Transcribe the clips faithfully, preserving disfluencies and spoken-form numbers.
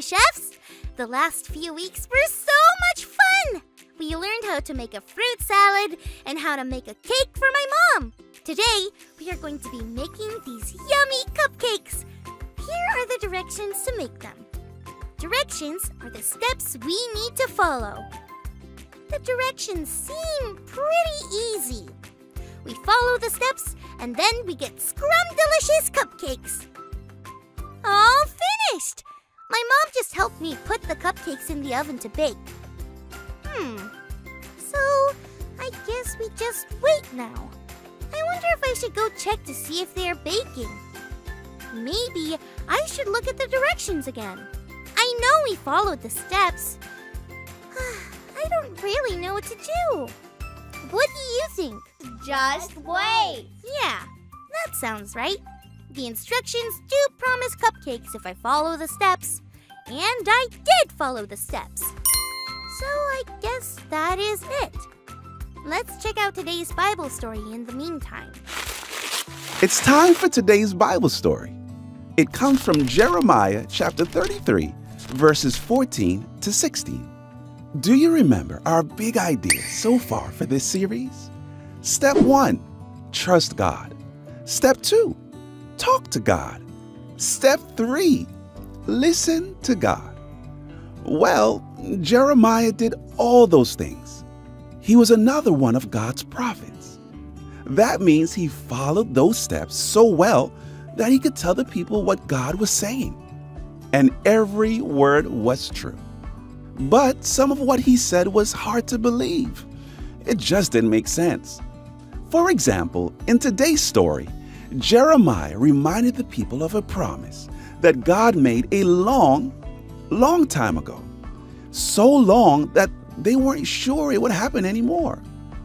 Chefs! The last few weeks were so much fun! We learned how to make a fruit salad and how to make a cake for my mom. Today, we are going to be making these yummy cupcakes. Here are the directions to make them. Directions are the steps we need to follow. The directions seem pretty easy. We follow the steps and then we get scrum-delicious cupcakes. All finished! My mom just helped me put the cupcakes in the oven to bake. Hmm, so I guess we just wait now. I wonder if I should go check to see if they are baking. Maybe I should look at the directions again. I know we followed the steps. I don't really know what to do. What do you think? Just wait. Yeah, that sounds right. The instructions do promise cupcakes if I follow the steps. And I did follow the steps. So I guess that is it. Let's check out today's Bible story in the meantime. It's time for today's Bible story. It comes from Jeremiah chapter thirty-three, verses fourteen to sixteen. Do you remember our big idea so far for this series? Step one, trust God. Step two, talk to God. Step three, listen to God. Well, Jeremiah did all those things. He was another one of God's prophets. That means he followed those steps so well that he could tell the people what God was saying. And every word was true. But some of what he said was hard to believe. It just didn't make sense. For example, in today's story, Jeremiah reminded the people of a promise that God made a long, long time ago. So long that they weren't sure it would happen anymore.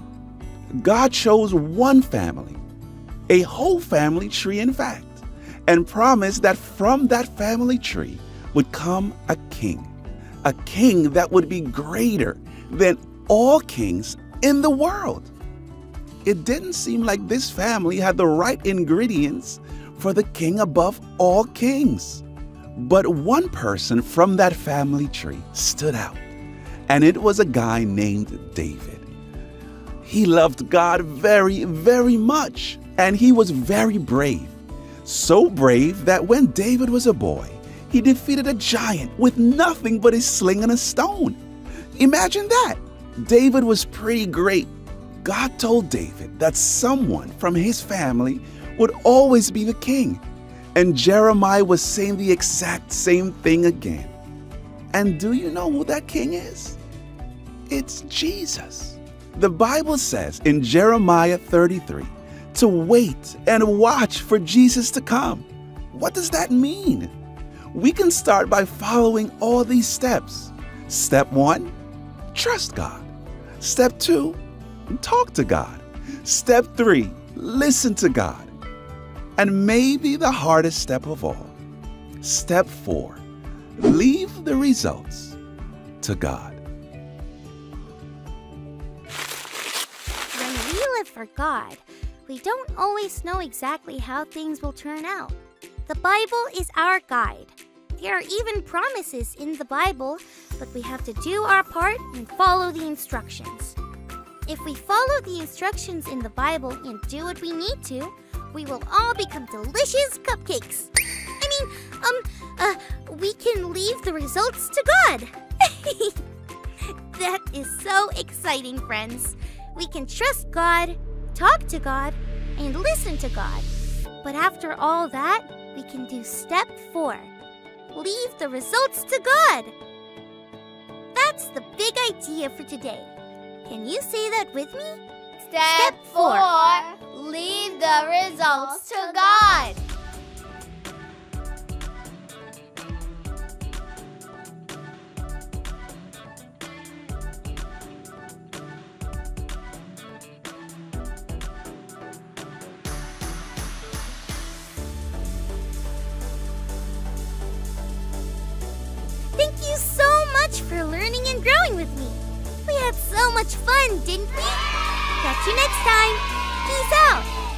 God chose one family, a whole family tree in fact, and promised that from that family tree would come a king. A king that would be greater than all kings in the world. It didn't seem like this family had the right ingredients for the king above all kings. But one person from that family tree stood out, and it was a guy named David. He loved God very, very much, and he was very brave. So brave that when David was a boy, he defeated a giant with nothing but a sling and a stone. Imagine that. David was pretty great. God told David that someone from his family would always be the king. And Jeremiah was saying the exact same thing again. And do you know who that king is? It's Jesus. The Bible says in Jeremiah thirty-three to wait and watch for Jesus to come. What does that mean? We can start by following all these steps. Step one, trust God. Step two, talk to God. Step three, listen to God. And maybe the hardest step of all, step four, leave the results to God. When we live for God, we don't always know exactly how things will turn out. The Bible is our guide. There are even promises in the Bible, but we have to do our part and follow the instructions. If we follow the instructions in the Bible and do what we need to, we will all become delicious cupcakes. I mean, um, uh, we can leave the results to God. That is so exciting, friends. We can trust God, talk to God, and listen to God. But after all that, we can do step four. Leave the results to God. That's the big idea for today. Can you say that with me? Step, Step four. four. Leave the results to God. Thank you so much for learning and growing with me. We had so much fun, didn't we? Catch you next time. Peace out.